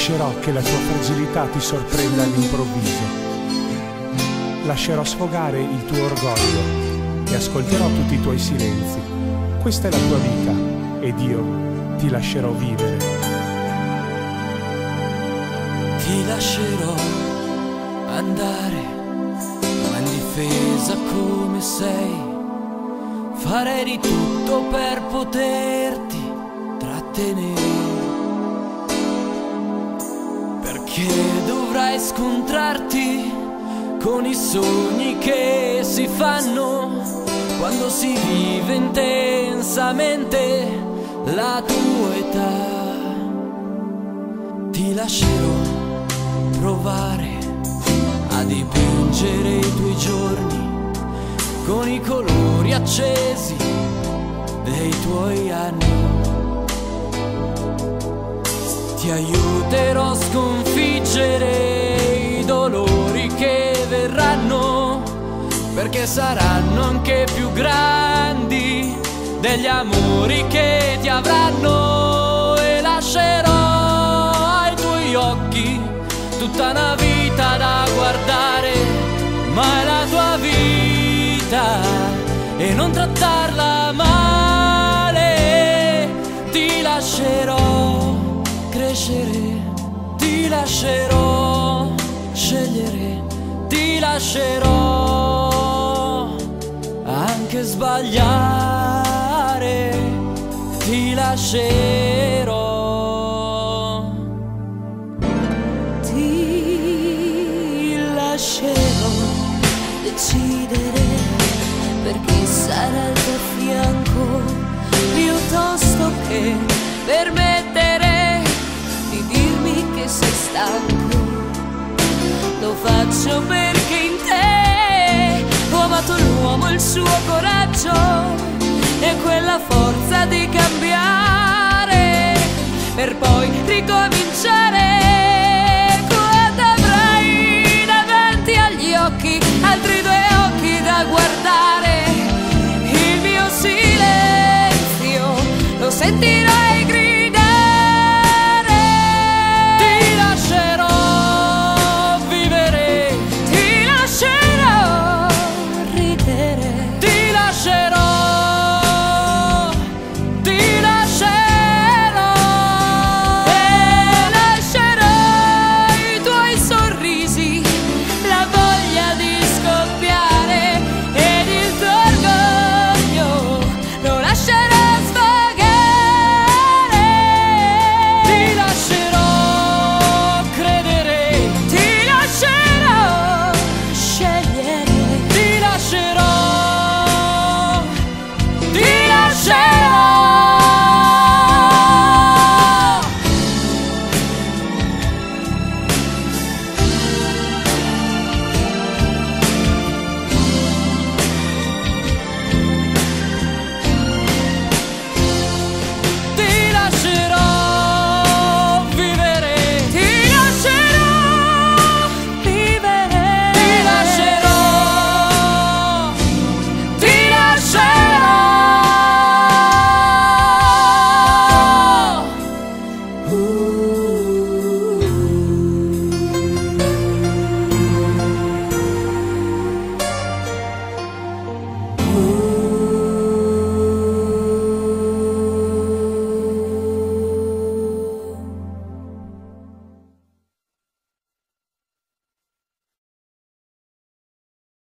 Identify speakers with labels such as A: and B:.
A: lascerò che la tua fragilità ti sorprenda all'improvviso. Lascerò sfogare il tuo orgoglio e ascolterò tutti i tuoi silenzi. Questa è la tua vita ed io ti lascerò vivere.
B: Ti lascerò andare, ma in difesa come sei. Farei di tutto per poterti trattenere. Perché dovrai scontrarti con i sogni che si fanno quando si vive intensamente la tua età. Ti lascerò provare a dipingere i tuoi giorni con i colori accesi dei tuoi anni. Ti aiuterò a sconfiggere i dolori che verranno, perché saranno anche più grandi degli amori che ti avranno. E lascerò ai tuoi occhi tutta una vita da guardare, ma è la tua vita e non trattarla male. Ti lascerò crescere, ti lascerò scegliere, ti lascerò anche sbagliare, ti lascerò.
C: Ti lascerò decidere per chi sarà al tuo fianco, piuttosto che permettere di dirmi che sei stanco. Lo faccio perché in te ho amato l'uomo, il suo coraggio e quella forza di cambiare per poi ricominciare.